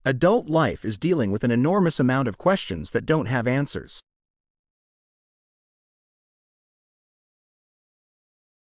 Adult life is dealing with an enormous amount of questions that don't have answers.